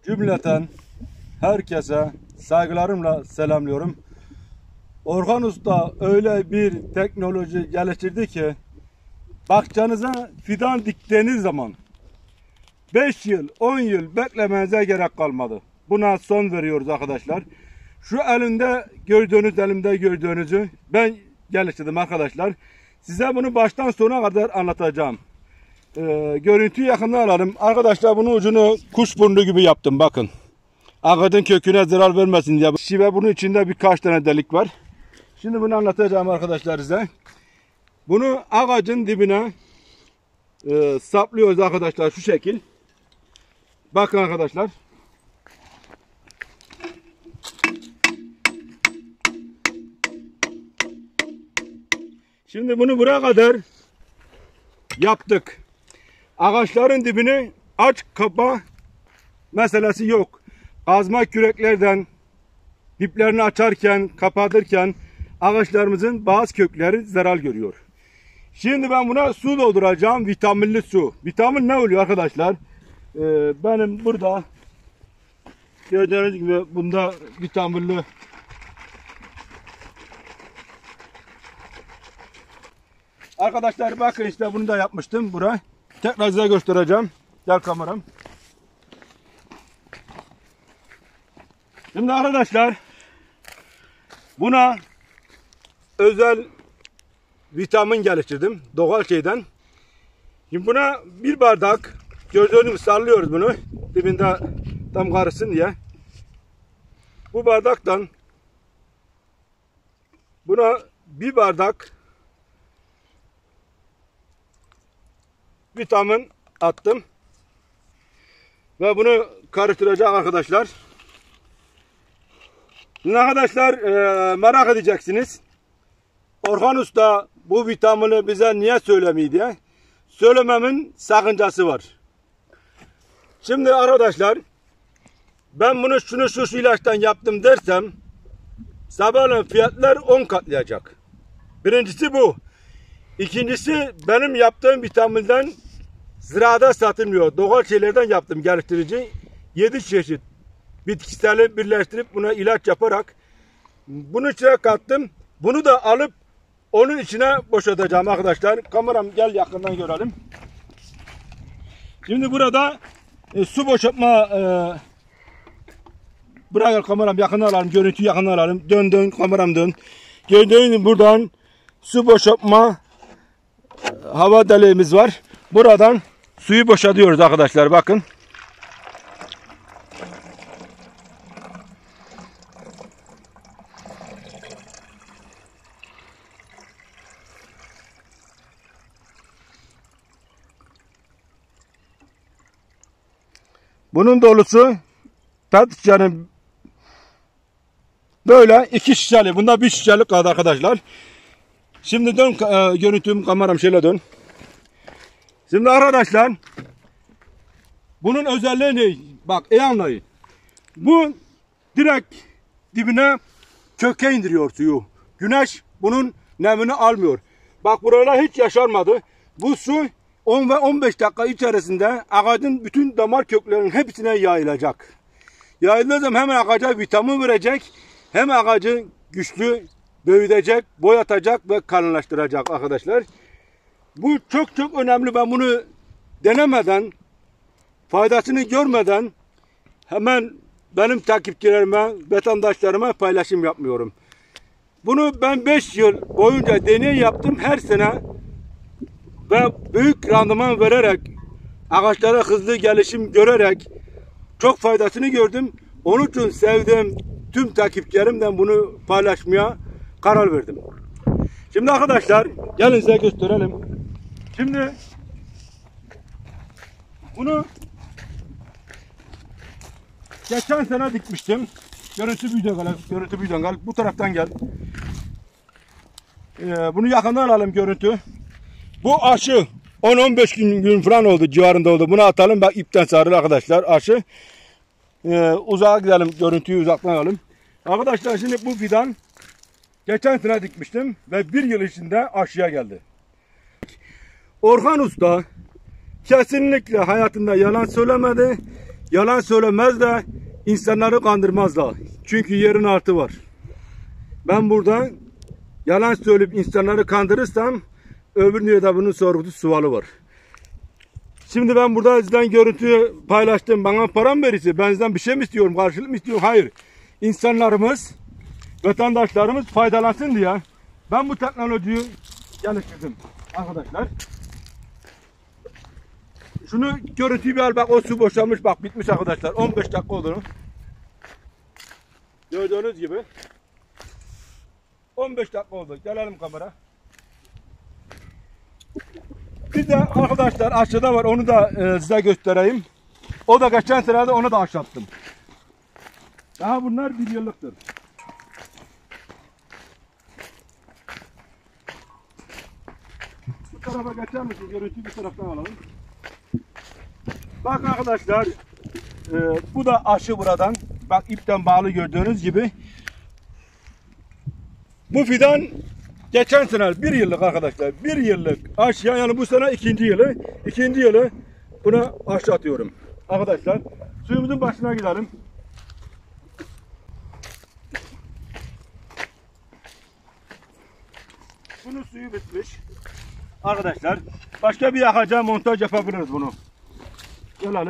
Cümleten herkese saygılarımla selamlıyorum. Orhan Usta öyle bir teknoloji geliştirdi ki bahçenize fidan diktiğiniz zaman 5 yıl 10 yıl beklemenize gerek kalmadı. Buna son veriyoruz arkadaşlar. Şu elimde gördüğünüzü ben geliştirdim arkadaşlar. Size bunu baştan sona kadar anlatacağım. Görüntüyü yakından alalım. Arkadaşlar bunun ucunu kuşburnu gibi yaptım bakın. Ağacın köküne zarar vermesin diye. Ve bunun içinde birkaç tane delik var. Şimdi bunu anlatacağım arkadaşlar size. Bunu ağacın dibine saplıyoruz arkadaşlar şu şekil. Bakın arkadaşlar. Şimdi bunu buraya kadar yaptık. Ağaçların dibini aç kapa meselesi yok. Kazma küreklerden diplerini açarken, kapatırken ağaçlarımızın bazı kökleri zarar görüyor. Şimdi ben buna su dolduracağım. Vitaminli su. Vitamin ne oluyor arkadaşlar? Benim burada gördüğünüz gibi bunda vitaminli arkadaşlar bakın işte bunu da yapmıştım buraya. Tekrar size göstereceğim. Gel kameram. Şimdi arkadaşlar buna özel vitamin geliştirdim. Doğal şeyden. Şimdi buna bir bardak gördüğünüz gibi sallıyoruz bunu. Dibinde tam karışsın diye. Bu bardaktan buna bir bardak vitamin attım. Ve bunu karıştıracak arkadaşlar. Şimdi arkadaşlar merak edeceksiniz. Orhan Usta bu vitamini bize niye söylemiyor diye. Söylememin sakıncası var. Şimdi arkadaşlar ben bunu şu ilaçtan yaptım dersem sabahleyin fiyatlar 10 katlayacak. Birincisi bu. İkincisi benim yaptığım vitaminden ziraada satılmıyor. Doğal şeylerden yaptım geliştirici. 7 çeşit bitkiseli birleştirip buna ilaç yaparak bunun içine kattım. Bunu da alıp onun içine boşaltacağım arkadaşlar. Kameram gel yakından görelim. Şimdi burada su boşaltma buraya kameram yakından alalım. Görüntüyü yakından alalım. Dön kameram dön. Gördüğünüz gibi buradan su boşaltma hava deliğimiz var. Buradan suyu boşaltıyoruz arkadaşlar bakın. Bunun dolusu yani böyle 2 şişeli. Bunda 1 şişelik kaldı arkadaşlar. Şimdi dön görüntüm kameram şöyle dön. Şimdi arkadaşlar bunun özelliği ne? Bak iyi anlayın. Bu direkt dibine köke indiriyor suyu. Güneş bunun nemini almıyor. Bak buralar hiç yaşarmadı. Bu su 10 ve 15 dakika içerisinde ağacın bütün damar köklerinin hepsine yayılacak. Yayıldığı zaman hem ağaca vitamin verecek hem ağacı güçlü büyütecek, boyatacak ve kalınlaştıracak arkadaşlar. Bu çok önemli. Ben bunu denemeden, faydasını görmeden hemen benim takipçilerime, vatandaşlarıma paylaşım yapmıyorum. Bunu ben 5 yıl boyunca deney yaptım her sene ve büyük randıman vererek, ağaçlara hızlı gelişim görerek çok faydasını gördüm. Onun için sevdiğim tüm takipçilerimden bunu paylaşmaya karar verdim. Şimdi arkadaşlar gelin size gösterelim. Şimdi bunu geçen sene dikmiştim. Görüntü büyüden gel. Bu taraftan gel. Bunu yakından alalım görüntü. Bu aşı 10-15 gün falan oldu, civarında oldu. Bunu atalım. Bak ipten sarılı arkadaşlar aşı. Uzağa gidelim. Görüntüyü uzaktan alalım. Arkadaşlar şimdi bu fidan geçen sene dikmiştim ve 1 yıl içinde aşıya geldi. Orhan Usta kesinlikle hayatında yalan söylemedi. yalan söylemez de insanları kandırmazlar. Çünkü yerin altı var. Ben burada yalan söyleyip insanları kandırırsam öbür dünyada bunun sorumlusu sualı var. Şimdi ben burada sizden görüntü paylaştım. Bana para mı verirse ben sizden bir şey mi istiyorum? Karşılık mı istiyorum? Hayır. İnsanlarımız, vatandaşlarımız faydalansın diye ben bu teknolojiyi geliştirdim arkadaşlar. Şunu görüntüyü bir al, bak o su boşalmış, bak bitmiş arkadaşlar. 15 dakika oldu. Gördüğünüz gibi 15 dakika oldu. Gelelim kamera. Bir de arkadaşlar aşağıda var, onu da size göstereyim. O da geçen senede, onu da aşattım. Daha bunlar bir yıllıktır. Bu tarafa geçer misin? Görüntüyü bir taraftan alalım. Bak arkadaşlar, bu da aşı buradan. Bak ipten bağlı gördüğünüz gibi. Bu fidan geçen sene 1 yıllık arkadaşlar. 1 yıllık aşı, yani bu sene 2. yılı. 2. yılı buna aşı atıyorum. Arkadaşlar suyumuzun başına gidelim. Bunun suyu bitmiş. Arkadaşlar başka bir yakacağı montaj yapabiliriz bunu. Gelelim.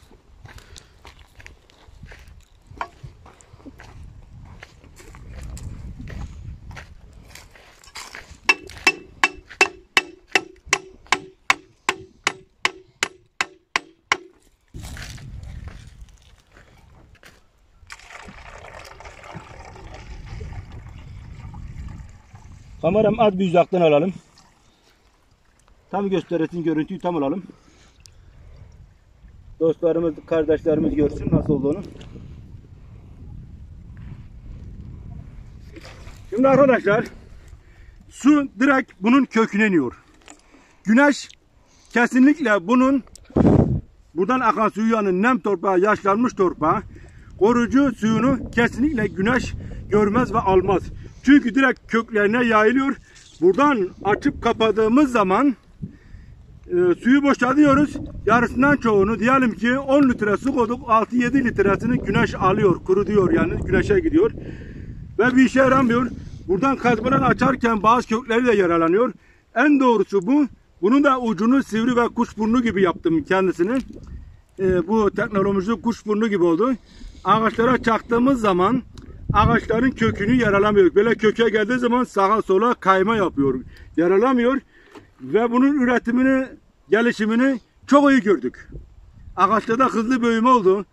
Kameram az bir uzaktan alalım. Tam gösteresin, görüntüyü tam alalım. Dostlarımız, kardeşlerimiz görsün nasıl olduğunu. Şimdi arkadaşlar, su direkt bunun köküne iniyor. Güneş kesinlikle bunun buradan akan suyu, yani nem torpağı, yaşlanmış torpağı, koruyucu suyunu kesinlikle güneş görmez ve almaz. Çünkü direkt köklerine yayılıyor. Buradan açıp kapadığımız zaman suyu boşaltıyoruz. Yarısından çoğunu, diyelim ki 10 litre su koyduk, 6-7 litresini güneş alıyor, kurutuyor, yani güneşe gidiyor. Ve bir işe yaramıyor. Buradan kazmalar açarken bazı kökleri de yaralanıyor. En doğrusu bu. Bunun da ucunu sivri ve kuşburnu gibi yaptım kendisini. Bu teknoloji kuşburnu gibi oldu. Ağaçlara çaktığımız zaman ağaçların kökünü yaralamıyor. Böyle köke geldiği zaman sağa sola kayma yapıyor. Yaralamıyor. Ve bunun üretimini, gelişimini çok iyi gördük. Ağaçlarda hızlı büyüme oldu.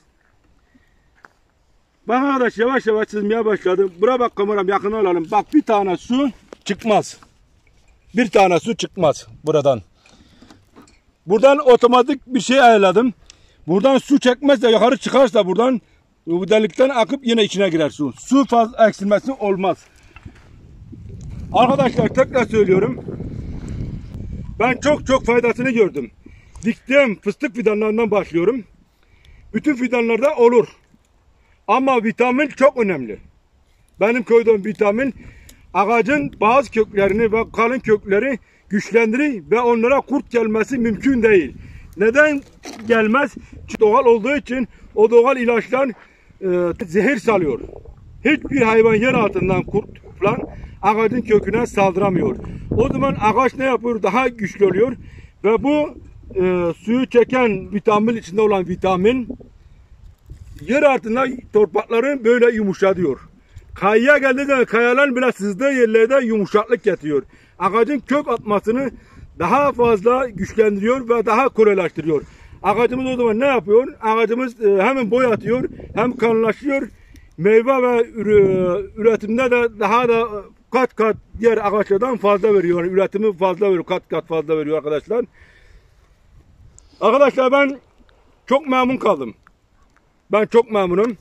Bak arkadaş, yavaş yavaş çizmeye başladım. Buraya bak, kameram yakına alalım. Bak bir tane su çıkmaz. Bir tane su çıkmaz buradan. Buradan otomatik bir şey ayarladım. Buradan su çekmezse, yukarı çıkarsa buradan, bu delikten akıp yine içine girer su. Su fazla eksilmesi olmaz. Arkadaşlar tekrar söylüyorum. Ben çok faydasını gördüm. Diktiğim fıstık fidanlarından başlıyorum. Bütün fidanlarda olur. Ama vitamin çok önemli. Benim koyduğum vitamin ağacın bazı köklerini ve kalın kökleri güçlendirir ve onlara kurt gelmesi mümkün değil. Neden gelmez? Çünkü doğal olduğu için o doğal ilaçlar zehir salıyor. Hiçbir hayvan yer altından kurt falan ağacın köküne saldıramıyor. O zaman ağaç ne yapıyor? Daha güçlü oluyor ve bu suyu çeken vitamin, içinde olan vitamin yer altında toprakları böyle yumuşatıyor. Kayaya geldiği zaman kayaların bile sızdığı yerlerde yumuşaklık getiriyor. Ağacın kök atmasını daha fazla güçlendiriyor ve daha kolaylaştırıyor. Ağacımız o zaman ne yapıyor? Ağacımız hem boy atıyor, hem kalınlaşıyor. Meyve ve üretimde de daha da kat diğer ağaçlardan fazla veriyor. Yani üretimi fazla veriyor, kat fazla veriyor arkadaşlar. Arkadaşlar ben çok memnun kaldım. Ben çok memnunum.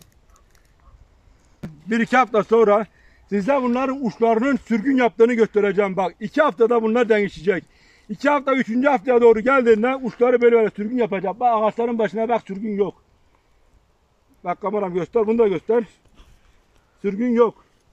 1-2 hafta sonra size bunların uçlarının sürgün yaptığını göstereceğim. Bak 2 haftada bunlar değişecek. 2 hafta 3. haftaya doğru geldiğinde uçları böyle sürgün yapacak. Bak ağaçların başına bak, sürgün yok. Bak kameram göster, bunu da göster. Sürgün yok.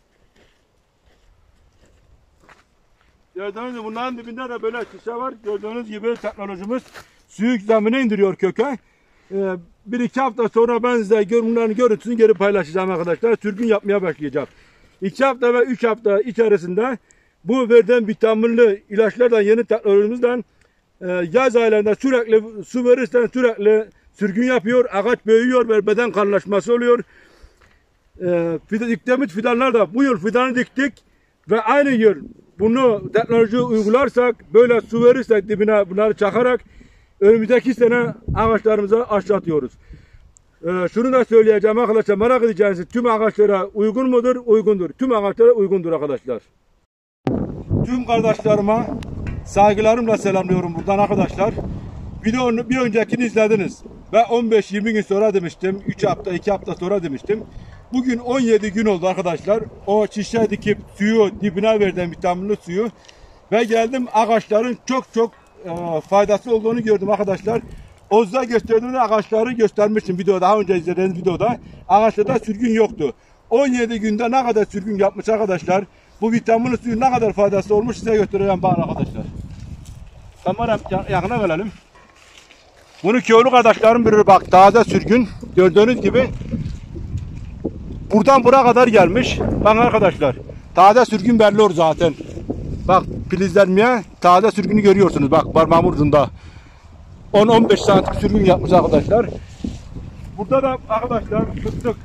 Gördüğünüz gibi bunların dibinde de böyle şişe var. Gördüğünüz gibi teknolojimiz suyu zemine indiriyor köke. bir iki hafta sonra ben size bunların görüntüsünü geri paylaşacağım arkadaşlar. Sürgün yapmaya başlayacak. 2 hafta ve 3 hafta içerisinde bu verdiğim vitaminli ilaçlardan, yeni teknolojimizden yaz aylarında sürekli su verirsen sürekli sürgün yapıyor. Ağaç büyüyor ve beden kalınlaşması oluyor. Diktiğimiz fidanlar da bu yıl fidanı diktik ve aynı yıl bunu teknoloji uygularsak, böyle su verirsek dibine bunları çakarak önümüzdeki sene ağaçlarımıza aşılatıyoruz. Şunu da söyleyeceğim arkadaşlar, merak edeceğiniz tüm ağaçlara uygun mudur? Uygundur. Tüm ağaçlara uygundur arkadaşlar. Tüm kardeşlerime saygılarımla selamlıyorum buradan arkadaşlar. Videonun bir öncekini izlediniz. Ve 15-20 gün sonra demiştim. 3 hafta 2 hafta sonra demiştim. Bugün 17 gün oldu arkadaşlar. O şişe dikip suyu dibine verdiğim vitaminli suyu. Ve geldim ağaçların çok faydası olduğunu gördüm arkadaşlar. O size gösterdiğim ağaçları göstermiştim videoda. Daha önce izlediğiniz videoda. Ağaçlarda sürgün yoktu. 17 günde ne kadar sürgün yapmış arkadaşlar. Bu vitaminli suyun ne kadar faydası olmuş size göstereceğim bana arkadaşlar. Kamera yakına gelelim. Bunu köylü kardeşlerim bilir, bak taze sürgün. Gördüğünüz gibi buradan buraya kadar gelmiş. Bak arkadaşlar, taze sürgün belli olur zaten. Bak filizlenmeye taze sürgünü görüyorsunuz. Bak parmağım ucunda 10-15 santim sürgün yapmış arkadaşlar. Burada da arkadaşlar fıstık.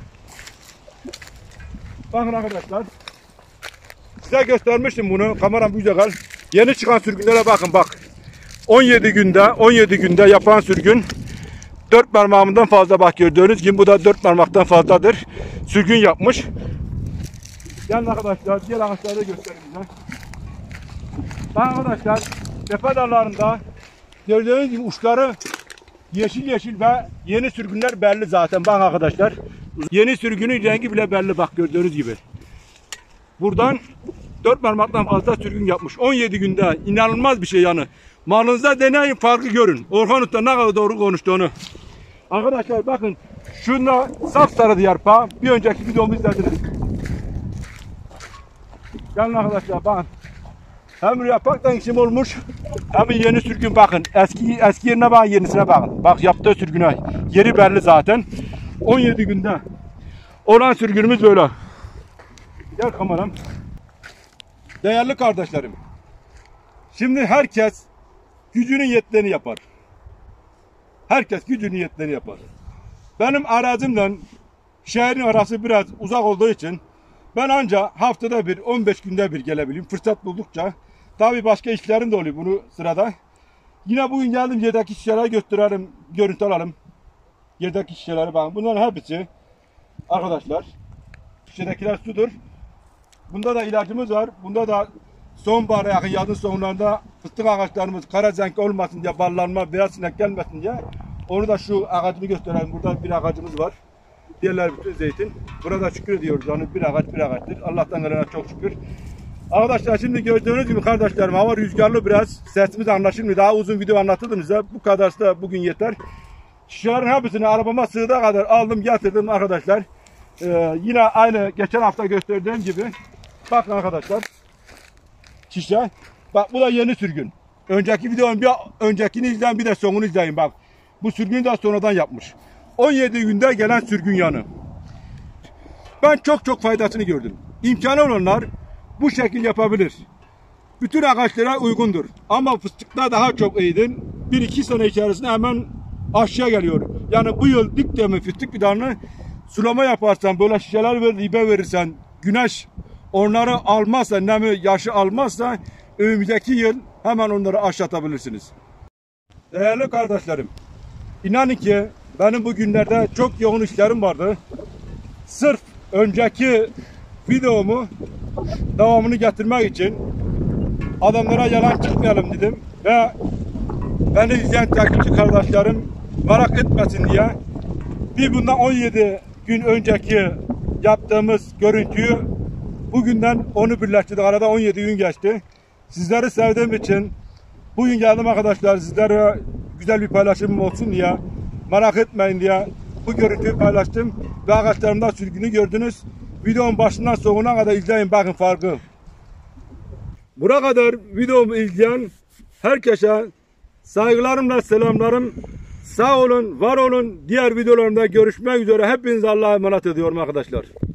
Bakın arkadaşlar. Size göstermiştim bunu. Kameram güzel. Yeni çıkan sürgünlere bakın bak. 17 günde yapan sürgün 4 parmağımdan fazla, bak gördüğünüz gibi bu da 4 parmaktan fazladır. Sürgün yapmış. Gelin arkadaşlar, diğer ağaçları da göstereyim size. Bak arkadaşlar, tepe dallarında gördüğünüz gibi uçları yeşil ve yeni sürgünler belli zaten. Bak arkadaşlar, yeni sürgünün rengi bile belli, bak gördüğünüz gibi. Buradan 4 parmaktan fazla sürgün yapmış. 17 günde inanılmaz bir şey yani. Malınıza deneyin, farkı görün. Orhan Usta ne kadar doğru konuştuğunu. Arkadaşlar bakın, şunda sapsarı yarpağı. Bir önceki videomu izlediniz. Gelin arkadaşlar bakın. Hem yapraktan işim olmuş, hem yeni sürgün bakın. Eski yerine bakın, yenisine bakın. Bak yaptığı sürgüne. Yeri belli zaten. 17 günde olan sürgünümüz böyle. Gel kameram. Değerli kardeşlerim. Şimdi herkes gücünün yettiğini yapar. Herkes gücünün yettiğini yapar. Benim arazimle şehrin arası biraz uzak olduğu için ben ancak haftada bir, 15 günde bir gelebilirim. Fırsat buldukça. Tabii başka işlerim de oluyor bunu sırada. Yine bugün geldim, yerdeki şişeleri gösterelim, görüntü alalım. Yerdeki şişeleri bakın. Bunların hepsi arkadaşlar, şişedekiler sudur. Bunda da ilacımız var. Bunda da sonbahara yakın, yazın sonlarında fıstık ağaçlarımız karazenk olmasın diye, ballanma, beyaz sinek gelmesin diye. Onu da şu ağacını gösterelim. Burada bir ağacımız var. Diğerler bütün zeytin. Burada şükür ediyoruz. Yani bir ağaçtır. Allah'tan gelene çok şükür. Arkadaşlar şimdi gördüğünüz gibi kardeşlerim, hava rüzgarlı biraz. Sesimiz anlaşılmıyor. Daha uzun video anlatırdım size. Bu kadar da bugün yeter. Şişelerin hepsini arabama sığdığı kadar aldım, getirdim arkadaşlar. Yine aynı geçen hafta gösterdiğim gibi. Bakın arkadaşlar. Şişe. Bak bu da yeni sürgün. Önceki videonun bir öncekini izleyin, bir de sonunu izleyin bak. Bu sürgünü de sonradan yapmış. 17 günde gelen sürgün yanı. Ben çok faydasını gördüm. İmkanı olanlar bu şekil yapabilir. Bütün ağaçlara uygundur. Ama fıstıkta daha çok iyidir. 1-2 sene içerisinde hemen aşağı geliyor. Yani bu yıl diktiğim fıstık fidanını sulama yaparsan, böyle şişeler verir, ibe verirsen, güneş onları almazsa, nemi yaşı almazsa önümüzdeki yıl hemen onları aşatabilirsiniz. Değerli kardeşlerim, inanın ki benim bu günlerde çok yoğun işlerim vardı. Sırf önceki videomu devamını getirmek için adamlara yalan çıkmayalım dedim ve beni izleyen takipçi kardeşlerim merak etmesin diye bundan 17 gün önceki yaptığımız görüntüyü bugünden onu birleştirdik. Arada 17 gün geçti. Sizleri sevdiğim için bugün geldim arkadaşlar, sizlere güzel bir paylaşımım olsun diye, merak etmeyin diye bu görüntüyü paylaştım ve ağaçlarımda sürgünü gördünüz. Videonun başından sonuna kadar izleyin, bakın farkı. Buraya kadar videomu izleyen herkese saygılarımla selamlarım, Sağ olun, var olun. Diğer videolarımda görüşmek üzere. Hepinize Allah'a emanet ediyorum arkadaşlar.